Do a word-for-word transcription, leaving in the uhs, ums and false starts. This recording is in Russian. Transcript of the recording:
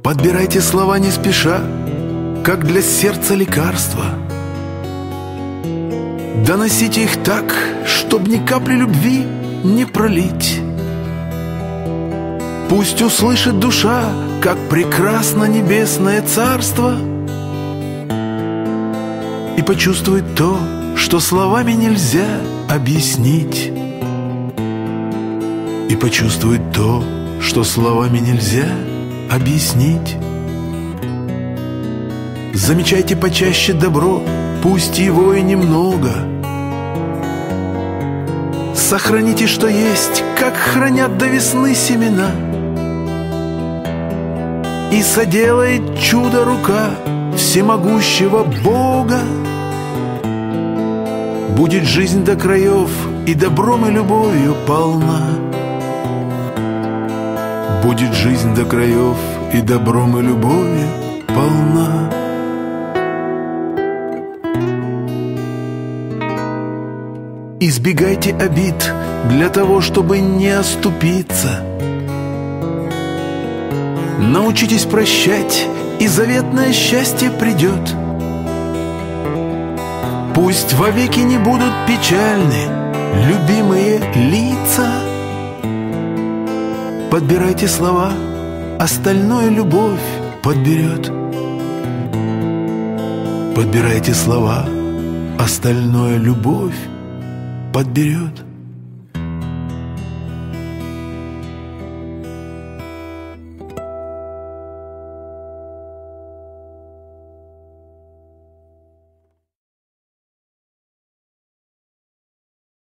Подбирайте слова не спеша, как для сердца лекарства. Доносите их так, чтоб ни капли любви не пролить. Пусть услышит душа, как прекрасно небесное царство, и почувствует то, что словами нельзя объяснить. И почувствует то, что словами нельзя объяснить. Замечайте почаще добро, пусть его и немного. Сохраните, что есть, как хранят до весны семена. И соделает чудо рука всемогущего Бога. Будет жизнь до краев и добром и любовью полна. Будет жизнь до краев и добром и любовью полна. Избегайте обид для того, чтобы не оступиться. Научитесь прощать, и заветное счастье придет. Пусть вовеки не будут печальны любимые лица. Подбирайте слова, остальное любовь подберет. Подбирайте слова, остальное любовь подберет.